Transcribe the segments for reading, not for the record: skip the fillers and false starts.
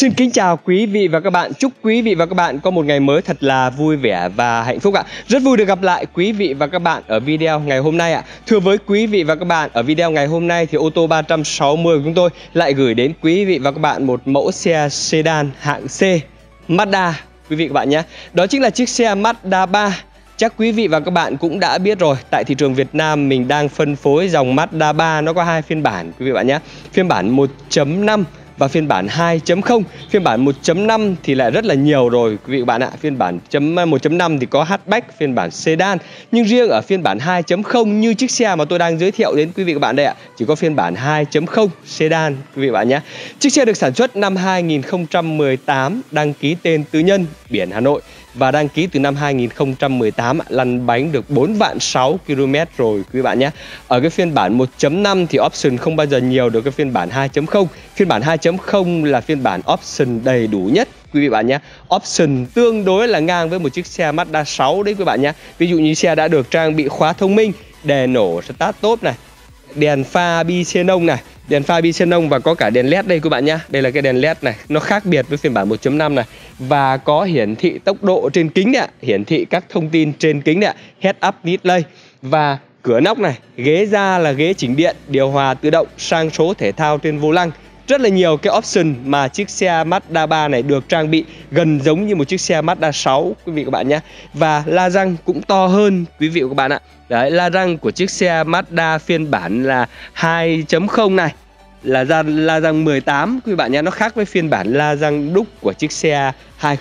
Xin kính chào quý vị và các bạn. Chúc quý vị và các bạn có một ngày mới thật là vui vẻ và hạnh phúc ạ. Rất vui được gặp lại quý vị và các bạn ở video ngày hôm nay ạ. Thưa với quý vị và các bạn, ở video ngày hôm nay thì ô tô 360 của chúng tôi lại gửi đến quý vị và các bạn một mẫu xe sedan hạng C Mazda quý vị và các bạn nhé. Đó chính là chiếc xe Mazda 3. Chắc quý vị và các bạn cũng đã biết rồi, tại thị trường Việt Nam mình đang phân phối dòng Mazda 3 nó có hai phiên bản quý vị và các bạn nhé. Phiên bản 1.5 và phiên bản 2.0. Phiên bản 1.5 thì lại rất là nhiều rồi quý vị và các bạn ạ. Phiên bản 1.5 thì có hatchback, phiên bản sedan. Nhưng riêng ở phiên bản 2.0 như chiếc xe mà tôi đang giới thiệu đến quý vị và các bạn đây ạ, chỉ có phiên bản 2.0 sedan quý vị và các bạn nhé. Chiếc xe được sản xuất năm 2018, đăng ký tên tư nhân, biển Hà Nội và đăng ký từ năm 2018, lăn bánh được 4.600.000 km rồi quý vị bạn nhé. Ở cái phiên bản 1.5 thì option không bao giờ nhiều được cái phiên bản 2.0. Phiên bản 2.0 là phiên bản option đầy đủ nhất quý vị bạn nhé. Option tương đối là ngang với một chiếc xe Mazda 6 đấy quý bạn nhé. Ví dụ như xe đã được trang bị khóa thông minh, đèn nổ start top này, đèn pha bi xenon này, đèn pha bi xenon và có cả đèn led đây quý bạn nhé. Đây là cái đèn led này, nó khác biệt với phiên bản 1.5 này. Và có hiển thị tốc độ trên kính này, hiển thị các thông tin trên kính này, head up display. Và cửa nóc này, ghế da là ghế chỉnh điện, điều hòa tự động, sang số thể thao trên vô lăng. Rất là nhiều cái option mà chiếc xe Mazda 3 này được trang bị gần giống như một chiếc xe Mazda 6 quý vị các bạn nhé. Và la răng cũng to hơn quý vị và các bạn ạ. Đấy, la răng của chiếc xe Mazda phiên bản là 2.0 này là la răng 18 quý vị bạn nhé. Nó khác với phiên bản la răng đúc của chiếc xe bản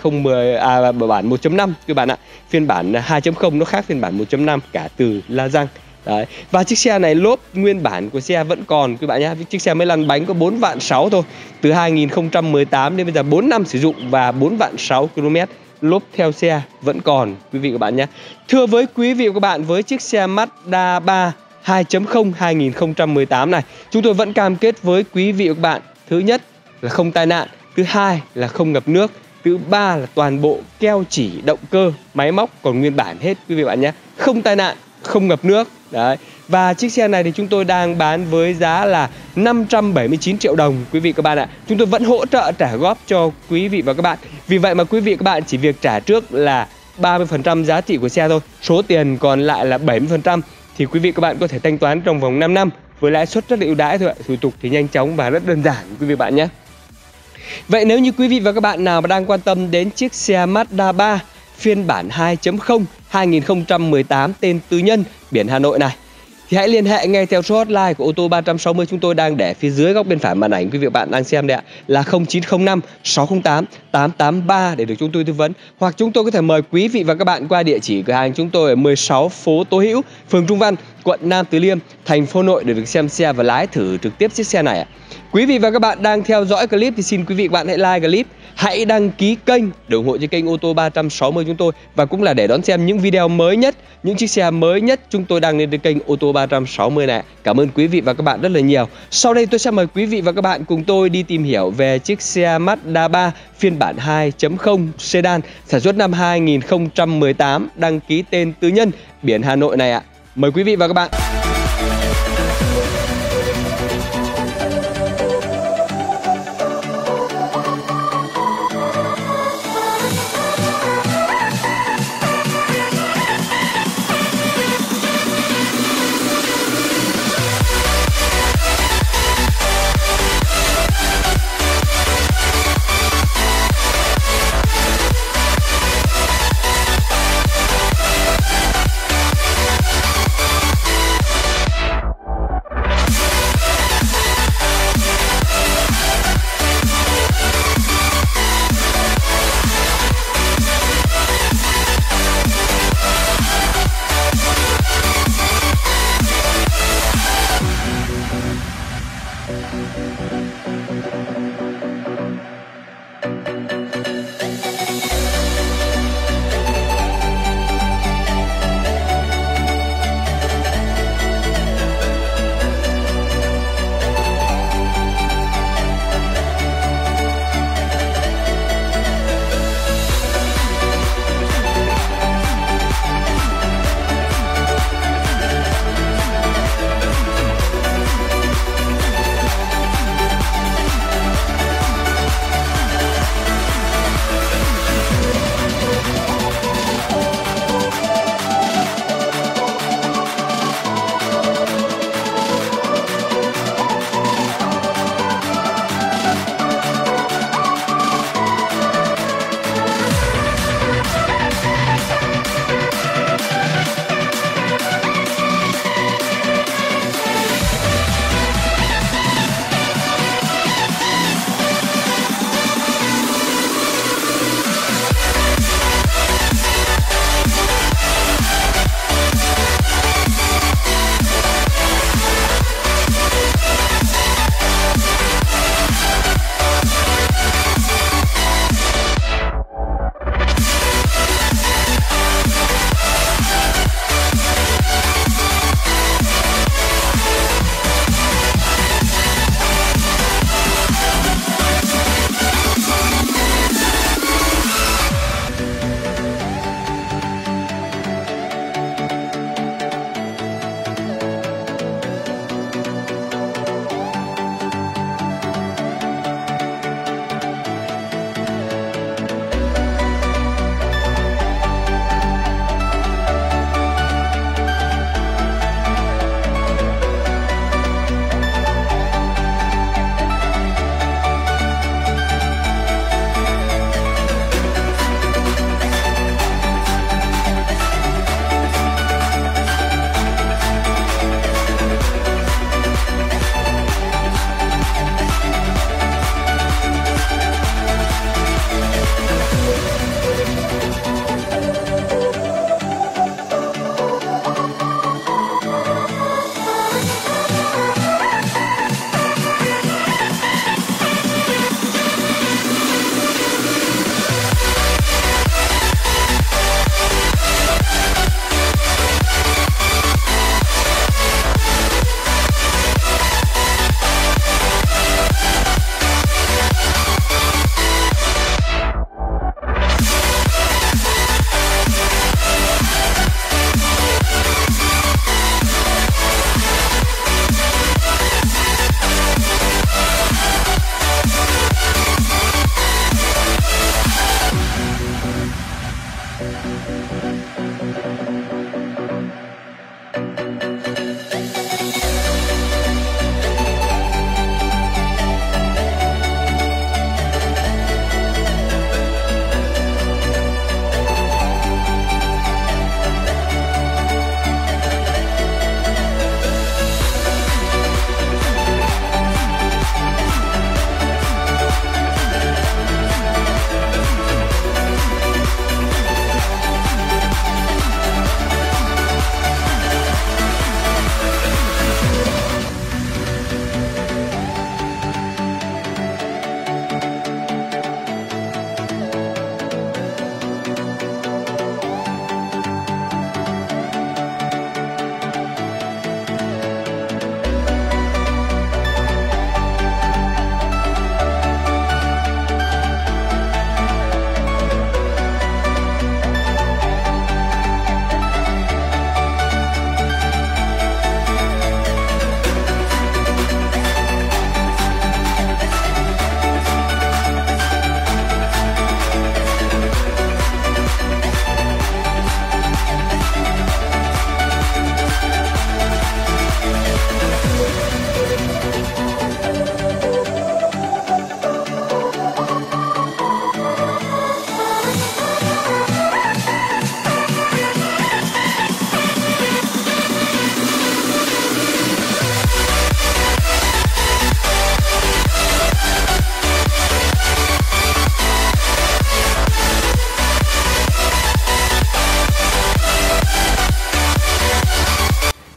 1.5 quý bạn ạ. Phiên bản 2.0 nó khác phiên bản 1.5 cả từ la răng. Đấy. Và chiếc xe này lốp nguyên bản của xe vẫn còn quý bạn nhé. Chiếc xe mới lăn bánh có 4.600.000 thôi. Từ 2018 đến bây giờ 4 năm sử dụng và 4.600.000 km. Lốp theo xe vẫn còn quý vị và các bạn nhé. Thưa với quý vị và các bạn, với chiếc xe Mazda 3 2.0 2018 này, chúng tôi vẫn cam kết với quý vị và các bạn, thứ nhất là không tai nạn, thứ hai là không ngập nước, thứ ba là toàn bộ keo chỉ, động cơ, máy móc còn nguyên bản hết quý vị và các bạn nhé. Không tai nạn, không ngập nước. Đấy. Và chiếc xe này thì chúng tôi đang bán với giá là 579 triệu đồng quý vị các bạn ạ. Chúng tôi vẫn hỗ trợ trả góp cho quý vị và các bạn. Vì vậy mà quý vị các bạn chỉ việc trả trước là 30% giá trị của xe thôi. Số tiền còn lại là 70% thì quý vị các bạn có thể thanh toán trong vòng 5 năm với lãi suất rất là ưu đãi thôi ạ. Thủ tục thì nhanh chóng và rất đơn giản quý vị bạn nhé. Vậy nếu như quý vị và các bạn nào mà đang quan tâm đến chiếc xe Mazda 3 phiên bản 2.0 2018 tên tư nhân, biển Hà Nội này, thì hãy liên hệ ngay theo số hotline của ô tô 360 chúng tôi đang để phía dưới góc bên phải màn ảnh quý vị và bạn đang xem đây ạ, là 0905 608 883 để được chúng tôi tư vấn. Hoặc chúng tôi có thể mời quý vị và các bạn qua địa chỉ cửa hàng chúng tôi ở 16 phố Tố Hữu, phường Trung Văn, quận Nam Từ Liêm, thành phố Hà Nội để được xem xe và lái thử trực tiếp chiếc xe này ạ. Quý vị và các bạn đang theo dõi clip thì xin quý vị và các bạn hãy like clip, hãy đăng ký kênh để ủng hộ cho kênh ô tô 360 chúng tôi, và cũng là để đón xem những video mới nhất, những chiếc xe mới nhất chúng tôi đăng lên trên kênh ô tô 360 này. Cảm ơn quý vị và các bạn rất là nhiều. Sau đây tôi sẽ mời quý vị và các bạn cùng tôi đi tìm hiểu về chiếc xe Mazda 3 phiên bản 2.0 sedan sản xuất năm 2018, đăng ký tên tư nhân, biển Hà Nội này ạ. Mời quý vị và các bạn.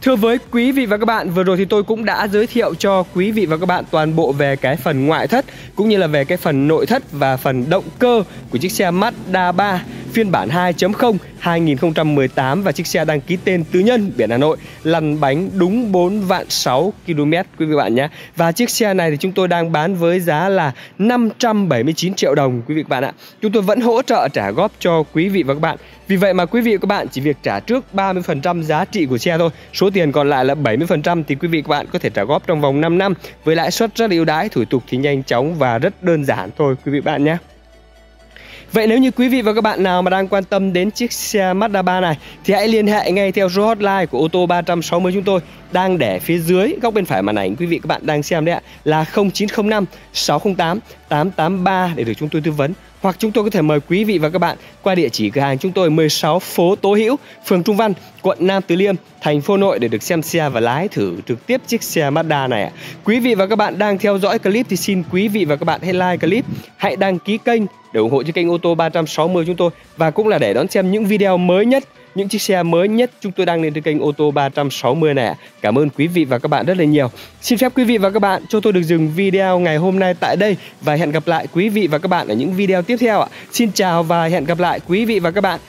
Thưa với quý vị và các bạn, vừa rồi thì tôi cũng đã giới thiệu cho quý vị và các bạn toàn bộ về cái phần ngoại thất cũng như là về cái phần nội thất và phần động cơ của chiếc xe Mazda 3 phiên bản 2.0 2018 và chiếc xe đăng ký tên tư nhân biển Hà Nội, lăn bánh đúng 4.600.000 km quý vị bạn nhé. Và chiếc xe này thì chúng tôi đang bán với giá là 579 triệu đồng quý vị và các bạn ạ. Chúng tôi vẫn hỗ trợ trả góp cho quý vị và các bạn. Vì vậy mà quý vị và các bạn chỉ việc trả trước 30% giá trị của xe thôi. Số tiền còn lại là 70% thì quý vị và các bạn có thể trả góp trong vòng 5 năm với lãi suất rất là ưu đãi, thủ tục thì nhanh chóng và rất đơn giản thôi quý vị và bạn nhé. Vậy nếu như quý vị và các bạn nào mà đang quan tâm đến chiếc xe Mazda 3 này thì hãy liên hệ ngay theo số hotline của ô tô 360 chúng tôi đang để phía dưới góc bên phải màn ảnh quý vị các bạn đang xem đấy ạ, là 0905 608 883 để được chúng tôi tư vấn. Hoặc chúng tôi có thể mời quý vị và các bạn qua địa chỉ cửa hàng chúng tôi 16 phố Tố Hữu, phường Trung Văn, quận Nam Từ Liêm, thành phố Hà Nội để được xem xe và lái thử trực tiếp chiếc xe Mazda này ạ. Quý vị và các bạn đang theo dõi clip thì xin quý vị và các bạn hãy like clip, hãy đăng ký kênh để ủng hộ cho kênh ô tô 360 chúng tôi và cũng là để đón xem những video mới nhất, những chiếc xe mới nhất chúng tôi đăng lên trên kênh ô tô 360 này ạ. Cảm ơn quý vị và các bạn rất là nhiều. Xin phép quý vị và các bạn cho tôi được dừng video ngày hôm nay tại đây và hẹn gặp lại quý vị và các bạn ở những video tiếp theo ạ. Xin chào và hẹn gặp lại quý vị và các bạn.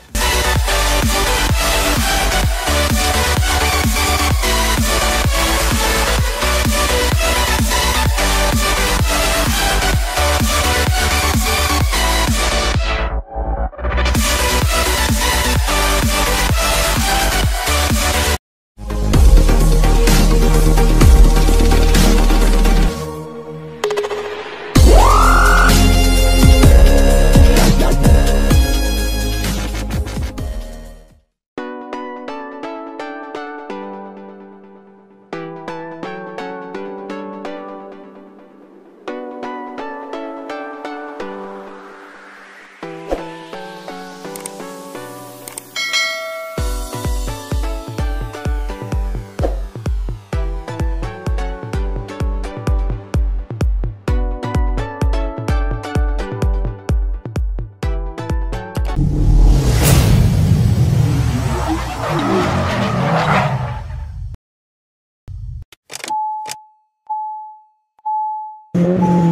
Thank you.